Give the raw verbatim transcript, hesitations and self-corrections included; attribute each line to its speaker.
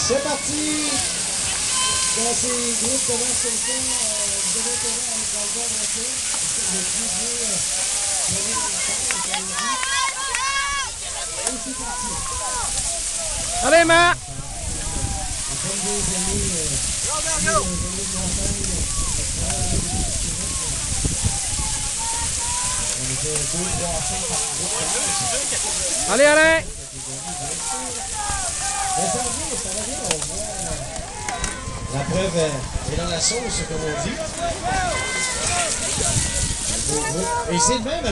Speaker 1: C'est parti! Dans ces groupes de danse comme ça, euh, vous avez intérêt à être dans le bon bracelet. Le plus vieux, euh, premier dans le temps, et c'est parti!
Speaker 2: Allez, ma!
Speaker 1: Comme des amis, euh, des amis de montagne, on était deux trois cents par groupe.
Speaker 2: Allez, allez!
Speaker 1: Mais ça revient, ça revient, on voit. La preuve est dans la sauce, comme on dit. Et c'est le même.